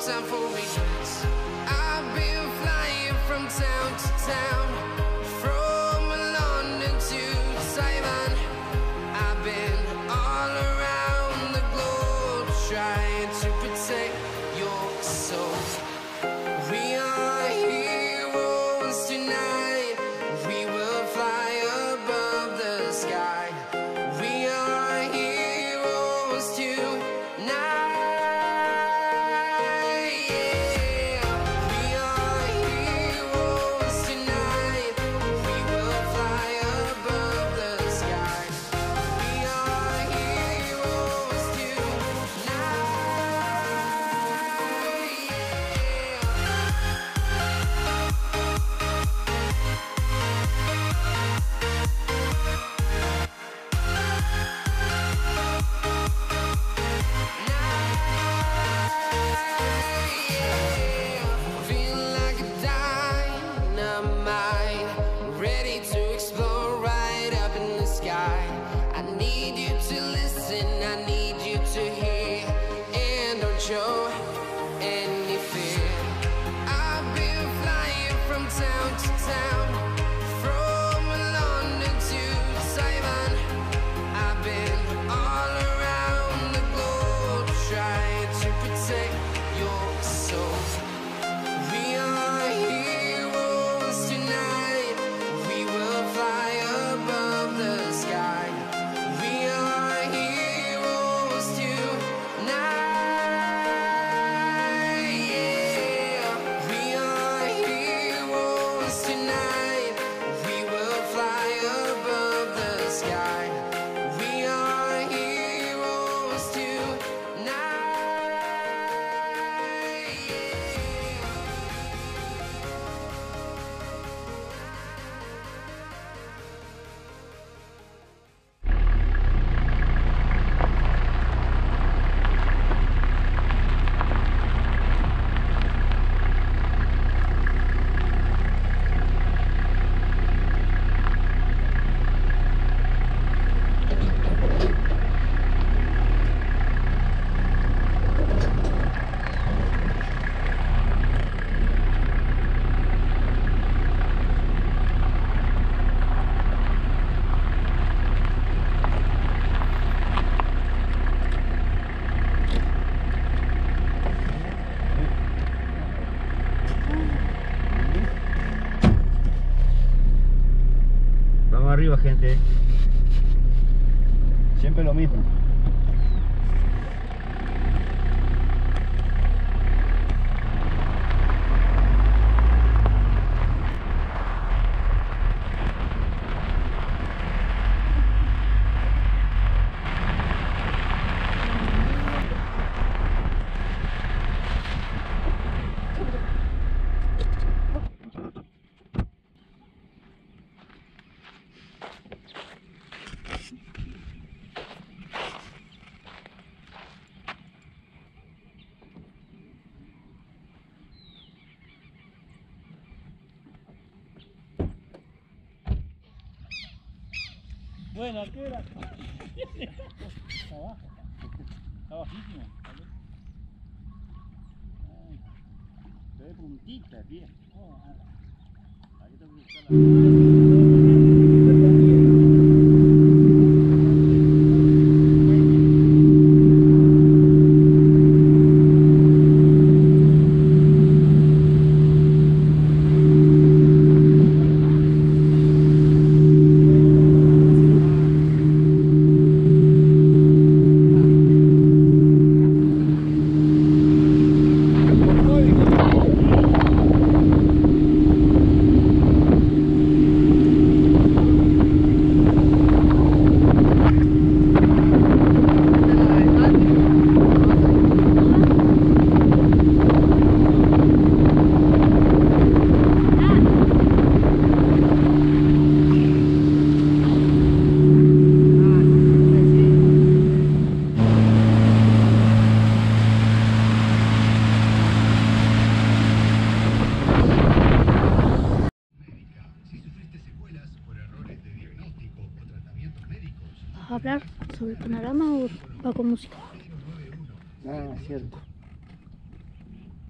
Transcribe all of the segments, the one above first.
time for regrets. I've been flying from town to town, from London to Taiwan. I've been all around the globe trying to protect your soul. We are heroes tonight. We will fly above the sky. We are heroes tonight. Show any fear. I've been flying from town to town, from London to Taiwan. I've been all around the globe trying to protect your soul. We are heroes tonight. We will fly above the sky. We are heroes tonight. Vamos arriba, gente. Siempre lo mismo. Bueno, ¿a qué hora? Está abajo, está bajísimo. Se ve puntita, tío. Aquí tengo que buscar la... ¿Vas a hablar sobre el panorama o va con música? Ah, cierto.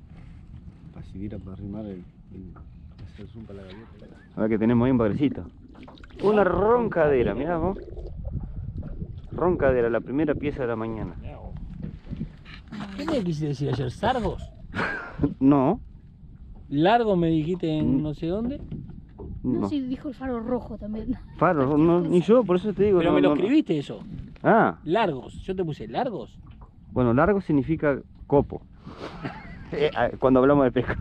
siquiera para arrimar hacer zoom para la gaviota. Ahora que tenemos ahí un bagrecito. Una roncadera, mirá vos. Roncadera, la primera pieza de la mañana. ¿Qué me quisiste decir ayer? ¿Sargos? No, ¿Largo me dijiste en no sé dónde? No, no. sí, dijo el faro rojo también. Faro, no, ni yo, por eso te digo. Pero no, me lo no. escribiste eso. Ah, Largos. Yo te puse largos. bueno, largo significa copo. Cuando hablamos de pesca.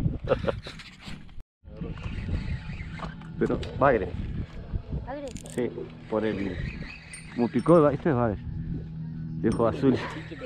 Pero, bagre. Padre, Sí, por el... Como picó, esto es bagre. De ojos azules.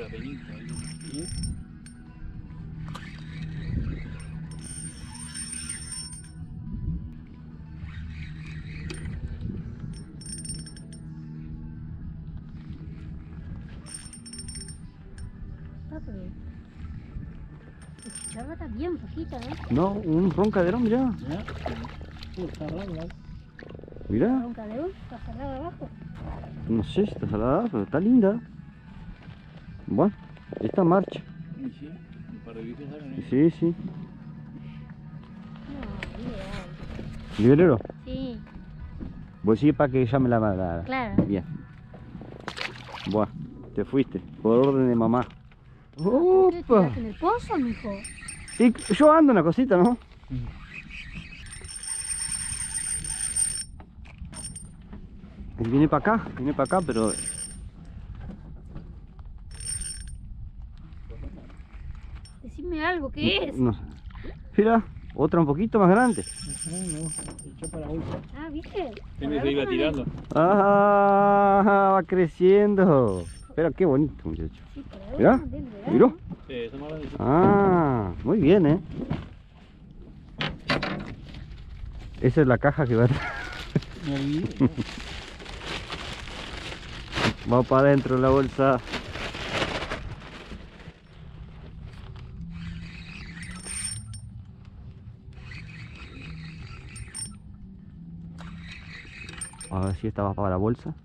la chicharra está bien flojita, ¿eh? No, un roncaderón, mirá. ¿Ya? Está raro, ¿no? Mirá. Un calerón, está cerrado abajo. No sé si está salada, pero está linda. Bueno, esta marcha. Sí, un par de bichos salen ahí. Sí, sí. No, ideal. ¿Nivelero? Sí, Vos sí para que llame la... claro. Bien. Buah, te fuiste. Por orden de mamá. ¡Opa! ¿En el pozo, mijo? Sí, yo ando una cosita, ¿no? Él viene para acá, pero... Decime algo, ¿qué es? No sé. Mira, otra un poquito más grande. No, echó para la bolsa. Ah, ¿viste? Tiene que irla tirando. ¡Ah! Va creciendo. Pero qué bonito, muchacho. Sí, por ahí Mirá, del verano. ¿miró? Sí, eso más grande. Ah, muy bien, ¿eh? Esa es la caja que va a... Me olvidé. Va para adentro la bolsa. A ver si esta va para la bolsa.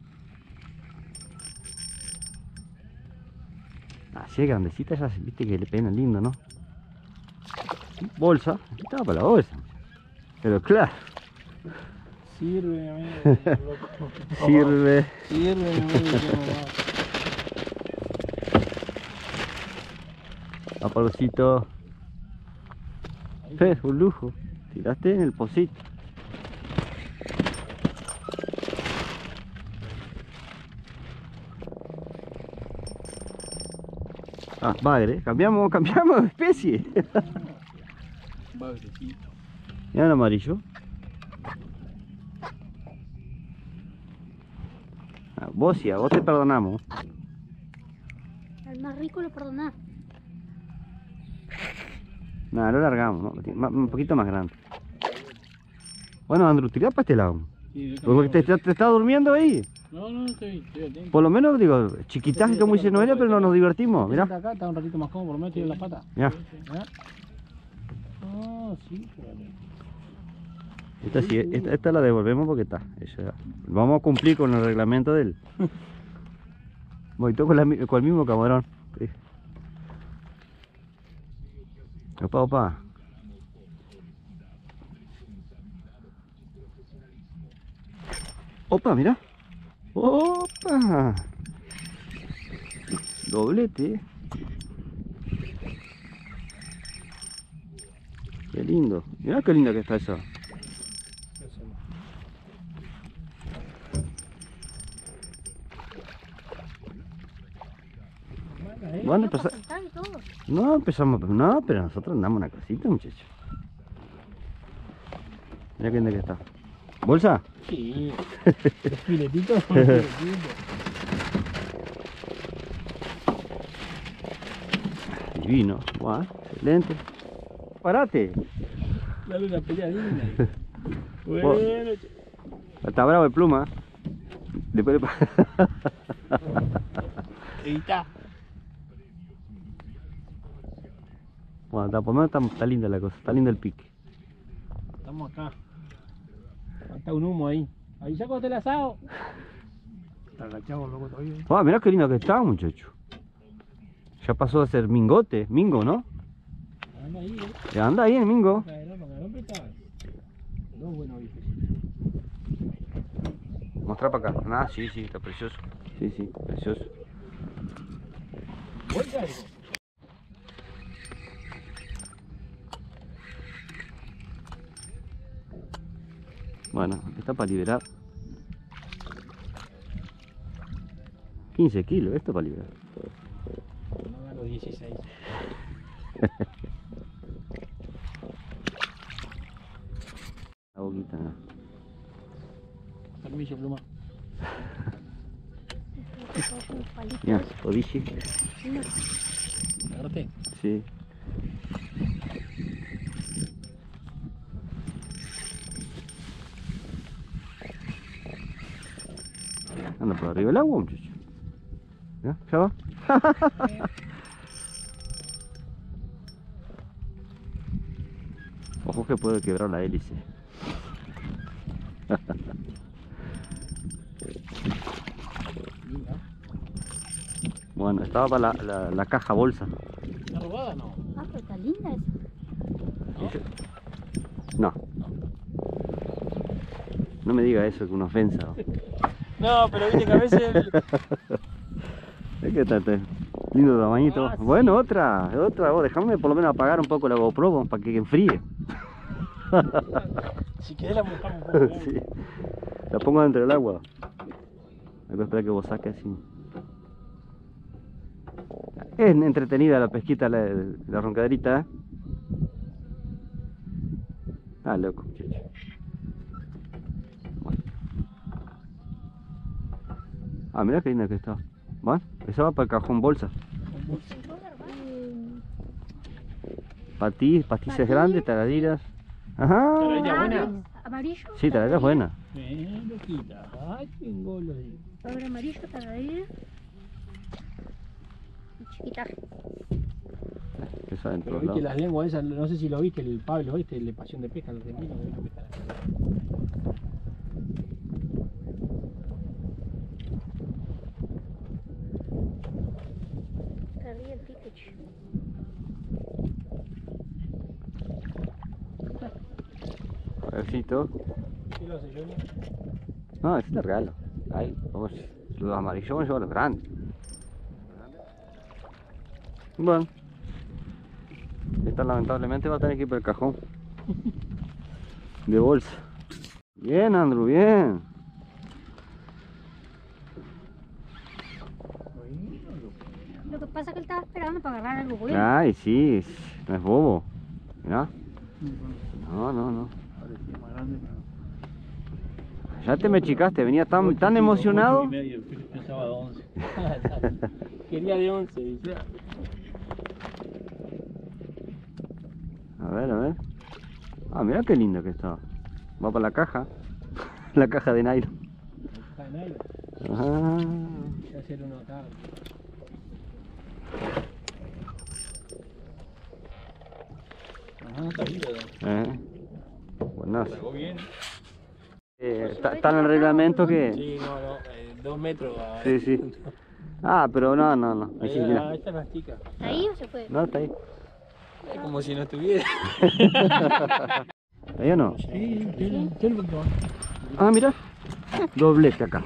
Así es grandecita, ya viste que le pena lindo, ¿no? Bolsa, estaba para la bolsa. Pero claro, Sirve, amigo. sirve. Sirve, amigo. Apolocito. Un lujo. Tiraste en el pocito. Ah, bagre, cambiamos de especie. Bagrecito. Mira el amarillo. Ah, vos sí, a vos te perdonamos. Al más rico lo perdonás. Nada, lo largamos, ¿no? Un poquito más grande. Bueno, Andrew, tirá para este lado. Sí, Porque te estás durmiendo ahí. No, estoy atento. Por lo menos, digo, chiquitaje como dice Noelia, pero nos divertimos. Mirá. Acá está un ratito más cómodo, por lo menos tiene la pata. Mirá. ¿Ya? Ah, sí, claro. Esta, sí, esta la devolvemos porque está. Vamos a cumplir con el reglamento del... Voy todo con el mismo camarón. Sí. Opa, opa. Opa, mira. Opa. Doblete. Qué lindo. Mirá qué linda que está esa. Bueno, empezamos. No, empezamos. No, pero nosotros andamos una cosita, muchachos. Mira qué linda que está. ¿Bolsa? Sí. Los filetitos. Los filetitos. Divino. Buah, excelente. Parate. Dale una pelea linda. Bueno, Está bravo el pluma. Después le... ahí está. Bueno, por lo menos está linda la cosa. Está lindo el pique. Estamos acá. Falta un humo ahí. Ahí saco el asado. Está agachado, loco, todavía. Ah, mirá qué lindo que está, muchacho. Ya pasó a ser mingote, mingo, ¿no? Ah, Anda ahí, Ya anda ahí el mingo. Caerón está. Dos buenos bichos. Mostrar para acá. Ah, sí, sí, está precioso. Sí, sí, precioso. Vuelta algo. Bueno, está para liberar. 15 kilos, esto para liberar. No gano 16. La boquita, no. Permiso, pluma. Mira, codice. Agarrate. Sí. Anda por arriba del agua, muchacho. ¿Ya? ¿Ya va? Ojo que puede quebrar la hélice. Bueno, estaba para la caja bolsa. ¿Está robada no? Ah, pero está linda esa. No. No me diga eso, que una ofensa. No, pero viste que a veces. Es que está lindo tamañito. Ah, sí. Bueno, otra. Vos dejame por lo menos apagar un poco la GoPro vos, para que enfríe. Si querés la mojamos un poco. Sí. La pongo dentro del agua. Hay que esperar que vos saques así. Es entretenida la pesquita, la roncaderita, ¿eh? Ah, loco, muchacho. Bueno. Ah, mira qué linda que está. Bueno, esa va para el cajón bolsa. Patis grandes, taradiras. Ajá. Taradilla buena. Amarillo. Sí, taradiras buenas. Loquita. Ay, tengo los de. A ver, amarillo, taradilla. Chiquita. Esa dentro Pero del viste lado. las lenguas esas, no sé si lo viste, el Pablo, ¿viste? El de Pasión de Pesca, el argentino, que vino a pescar acá. Taradilla el Pikachu. A ver si todo. ¿Qué lo hace Johnny? No, ese te regalo. Ahí, vamos. Los amarillos vamos a llevar los grandes. Bueno. Esta lamentablemente va a tener que ir por el cajón. De bolsa. Bien, Andrew, bien. Lo que pasa es que él estaba esperando para agarrar algo bueno. Ay, sí, no es bobo. Mirá. No. Ahora sí es más grande. Ya te me chicaste, venía tan emocionado. 8:30, pensaba de 11. Quería de 11, dice. A ver. Ah, mira qué lindo que está. Va para la caja. La caja de nylon. Está en aire. Ah, Voy a hacer uno acá. Ajá, está bien. buenazo. Pegó bien. Está en el reglamento que... Sí, no, 2 metros. Sí. Ah, pero no. Ahí sí, mira. Esta es más chica. ¿Está ahí o se fue? No, está ahí. Es como si no estuviera. ¿Ahí o no? Sí, tiene el botón. Ah, mira. Doblete acá.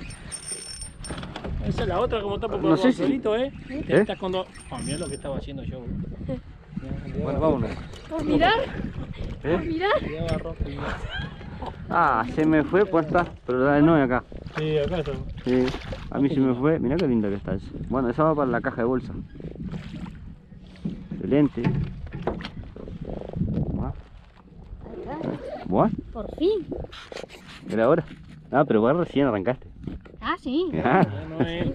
Esa es la otra, como está por No sé si- solito, ¿eh? ¿Eh? Estás con dos. Ah, mirá lo que estaba haciendo yo. Bueno, vámonos. Por mirar, por ¿Eh? mirar. Cuidado, rojo, cuidado. Ah, se me fue, pues está. Pero la no acá. Sí, acá está. Sí. A mí se me fue. Mirá qué linda que está esa. Bueno, esa va para la caja de bolsa. Excelente. Buah. Buah. Por fin. Era ahora. Ah, pero vos recién arrancaste. Ah, sí. Ah. Ya no es.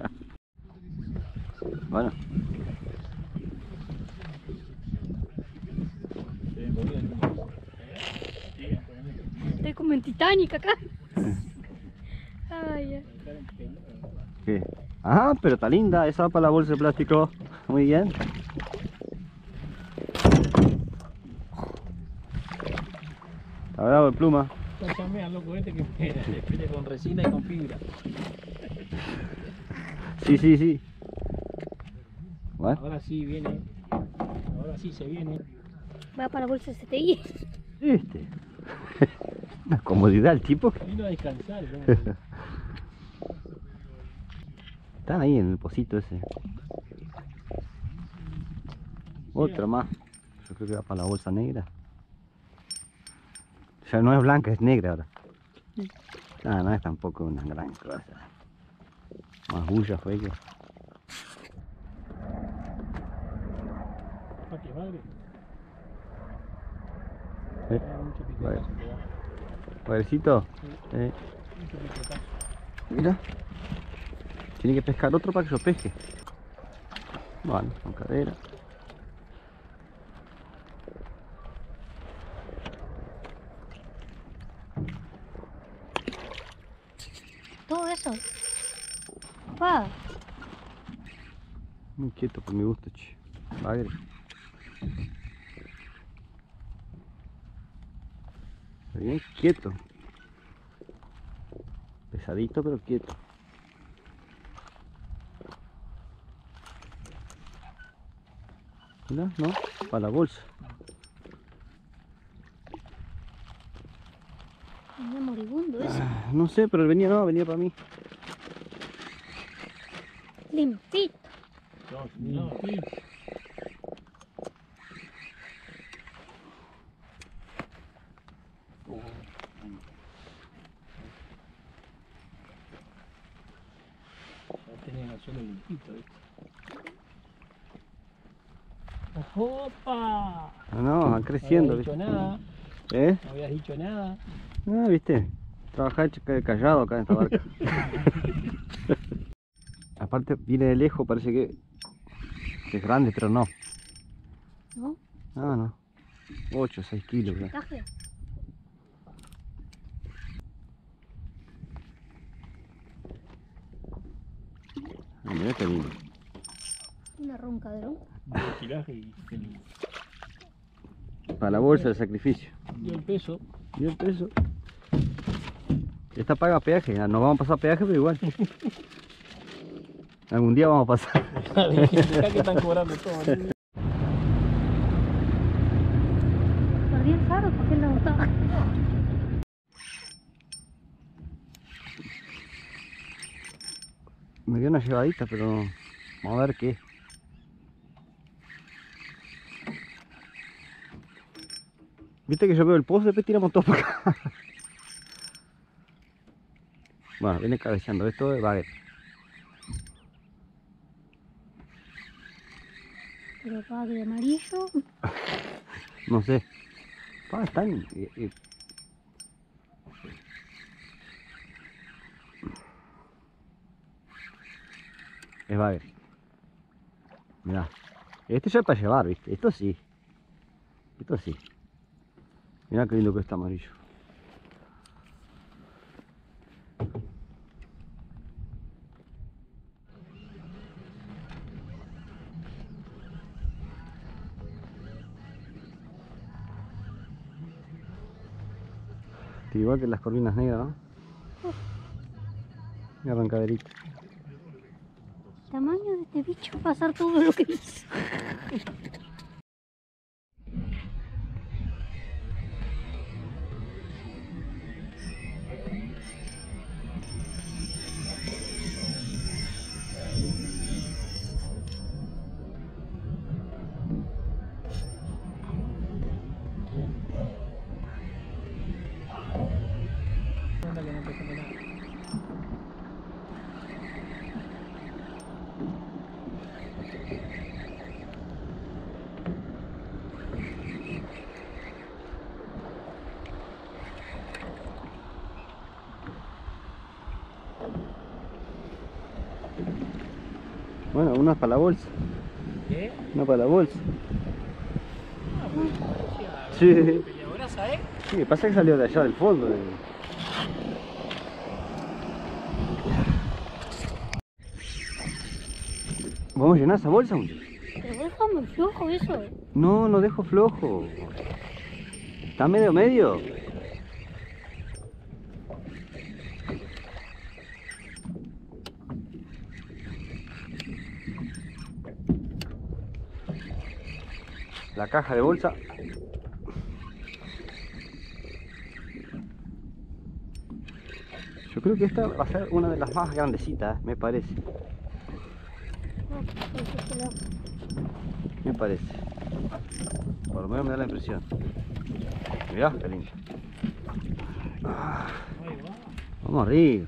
Bueno. Estoy como en Titanic acá. Ay, ya. ¿Qué? Ah, pero está linda. Esa va para la bolsa de plástico. Muy bien. Está bravo el pluma. Ya llamé al loco este que espere con resina y con fibra. Sí. Bueno. Ahora sí viene. Ahora Ahora sí se viene. Va para la bolsa CTI. ¿Viste? Una comodidad el tipo. Vino a descansar, ¿no? Están ahí en el pocito ese. Otra más. Yo creo que va para la bolsa negra. Ya no es blanca, es negra ahora. No es tampoco una gran cosa. Más bulla fue que. ¿Para qué madre? Mucho Vale. picotazo que da. Padrecito. Mucho picotazo. Mira. Tiene que pescar otro para que yo pesque. Bueno, con cadera. Todo eso. Pa. Muy quieto por mi gusto, che. Bagre. Bien quieto. Pesadito pero quieto. Mira, no, para la bolsa. Venía moribundo ese. No sé, pero venía para mí. Limpito. No, aquí. Ya tenés el suelo limpito, ¿viste? ¡Opa! No, van creciendo, No habías ¿viste? dicho nada, ¿Eh? no habías dicho nada. Ah, ¿viste? Trabajar callado acá en esta barca. Aparte viene de lejos, parece que es grande, pero no. ¿No? No. 8 o 6 kilos. Ya. Caje. Ah, mira qué lindo. Una roncadero. De kilaje y feliz. Para la bolsa de sacrificio. Dio el peso. ¿Y el peso? Esta paga peaje, no vamos a pasar peaje, pero igual. Algún día vamos a pasar. Acá que están cobrando todo. ¿No? Perdí el faro porque él no gustaba. Me dio una llevadita, pero vamos a ver qué. Viste que yo veo el pozo, después tiramos todo para acá. Bueno, viene cabeceando, esto es baguette. Pero pa, de amarillo. No sé. Están. Es baguette. Mirá. Este ya es para llevar, ¿viste? Esto sí. Esto sí. Mirá qué lindo que está amarillo. Igual que las corvinas negras, ¿no? Y arrancaderita. Tamaño de este bicho pasar todo lo que hizo. Anda que no te come nada. Bueno, una para la bolsa. ¿Qué? Una para la bolsa. Ah, bueno, parecía Sí. peleadoraza, ¿eh? Sí, pasa que salió de allá del fondo. ¿Vamos a llenar esa bolsa, muchachos? Pero déjame flojo eso. No, no dejo flojo. Está medio. La caja de bolsa. Yo creo que esta va a ser una de las más grandecitas, me parece. No, pues este lado. Me parece. Por lo menos me da la impresión. Mirá, qué lindo. Ah, vamos arriba.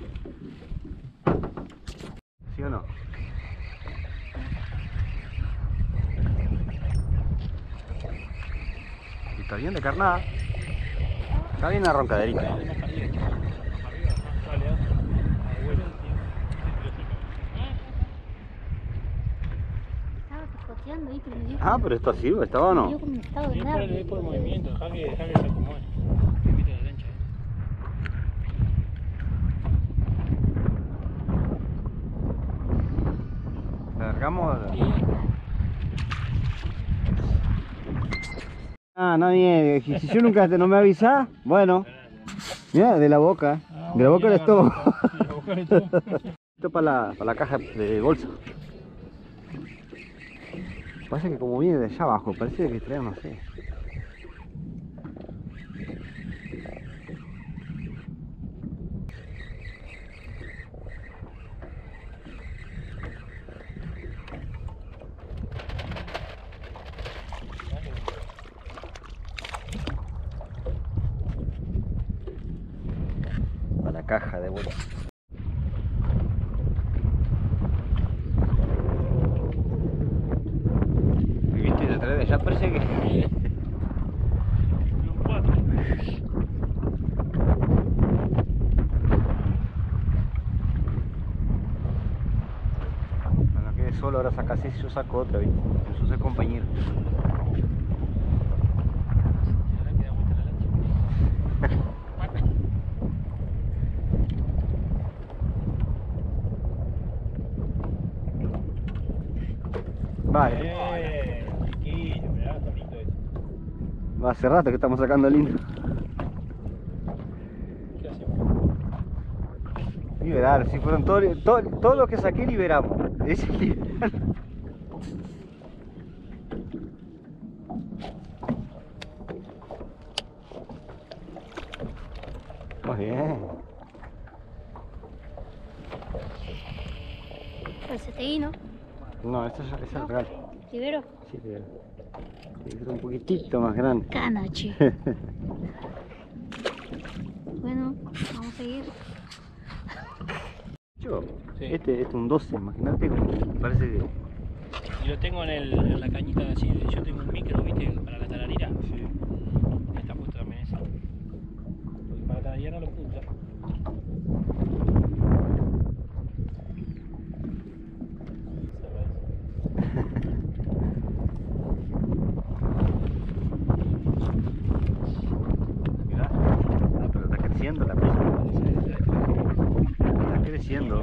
¿Sí o no? Y está bien de carnada. Está bien la roncaderita. Estaba picoteando ahí, pero me dio Ah, pero esto sirve, ¿estaba o me no? dio como un estado de Es por nervio. el movimiento, deja que se acomode. Repite la lancha. Largamos. Ah, nadie. Si yo nunca no me avisás, bueno. Mira, de la boca. De la boca del estómago. De la boca del estómago. Esto para la caja de bolsa. Pasa que como viene de allá abajo, parece que trae, no sé. Para la caja de bolsa. ¿Viste? De atrás de allá parece que... Un 4. Cuando quede solo ahora sacas ese y yo saco otra, ¿viste? Yo soy compañero. Ahora queda vuelta la lancha. Vale. Chiquillo, mirá, está lindo eso. Va hace rato que estamos sacando lindo. ¿Qué hacemos? Liberar, si fueron todo lo que saqué liberamos. Ese es liberar. Muy bien. El CTI, ¿no? No, esto es el real. Rivero. Sí, real. Tiene que ser un poquitito más grande. Canache. Bueno, vamos a seguir. Yo, Sí. este es un 12, imagínate como parece que... Y lo tengo en la cañita así. Yo tengo un micro, viste, para la tararira. Sí. Está puesto también esa. Porque para la tararira no lo puedo usar. Mirá. Ah, pero está creciendo la presa. Está creciendo.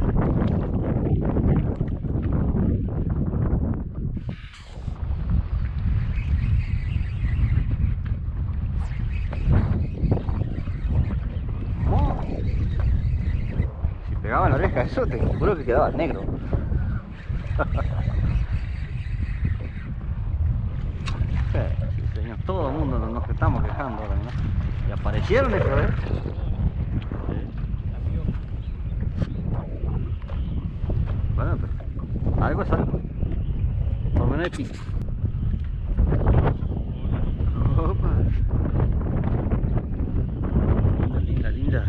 Oh. Si pegaba en la oreja eso, te juro que quedaba negro. Sí, señor. Todo el mundo nos estamos quejando ahora, ¿no? Y aparecieron estos, ¿eh? Bueno, pero algo es algo. Por lo menos hay pico. Opa. Linda, linda, linda.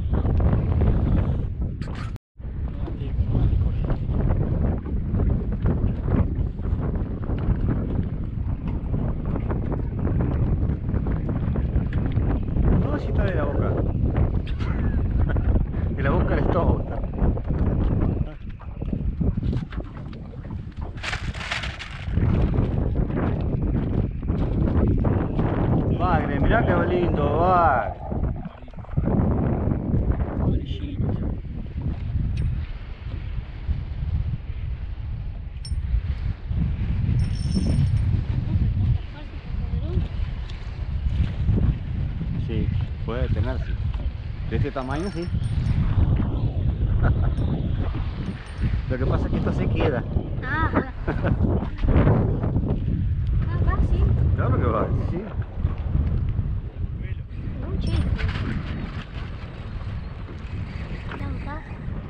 No, si está de la boca. De la boca al estómago. Bagre, mirá qué lindo, bagre. Sí, puede tener, sí. De este tamaño, sí. Lo que pasa es que esto se queda. Ah, Claro que va, sí. Un chiste. Estamos acá.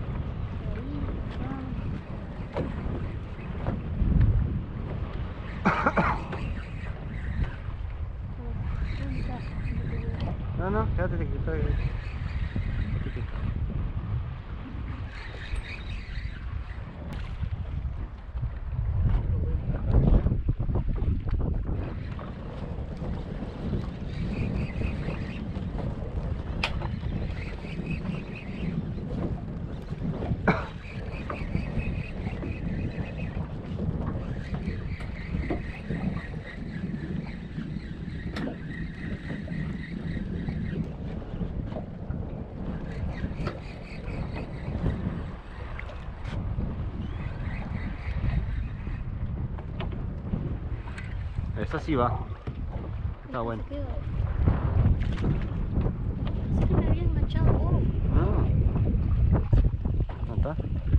No, no, quédate que estoy. Esa sí va. Está bueno. Pensé que me había enganchado. Oh. No. No está.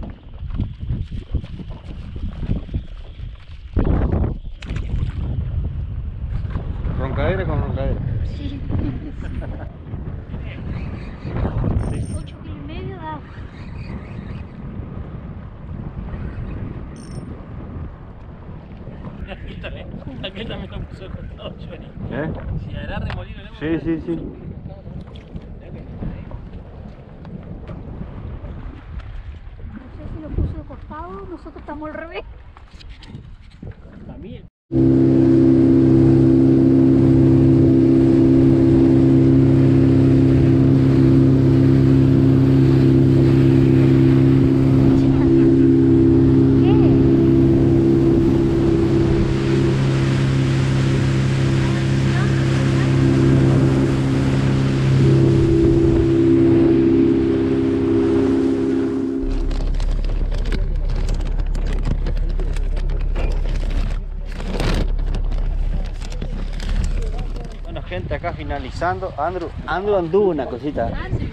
Roncadera con roncadera. Sí. 8 kilos y medio da. Aquel también lo puso de costado, Johnny. ¿Eh? Si hará remolino, ¿no? Sí, sí, sí. No sé si lo puso de costado, nosotros estamos al revés. También. Gente, acá finalizando, Andrew anduvo una cosita.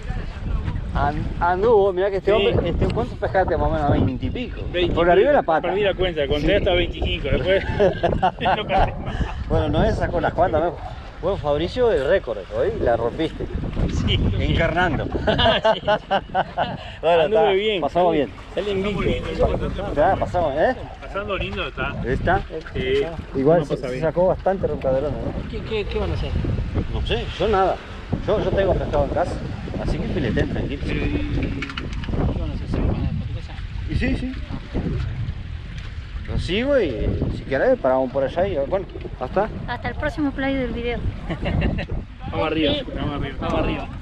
Anduvo, mira que este Sí. hombre, ¿cuántos pescaste más o menos? 20 y pico. Por arriba de la pata. Perdí la cuenta, conté Sí. hasta 25, después no perdí más. Bueno, no sacó las cuantas, ¿no? Bueno, Fabricio, el récord, hoy la rompiste. Sí, Encarnando. Sí. Bueno, Anduve está, bien. pasamos bien. Sale invicto. Ya, pasamos, ¿eh? Pasando lindo está. ¿Está? Sí. Igual Uno se, pasa se bien. sacó bastante roncaderona, ¿no? ¿Qué van a hacer? No sé, yo nada. Yo tengo pescado en casa, así que fileten, tranquilo. ¿Qué van a hacer? ¿Se van a poner? Y sí, sí. Lo sigo y si querés paramos por allá y bueno, hasta. Hasta el próximo play del video. Vamos arriba, vamos arriba.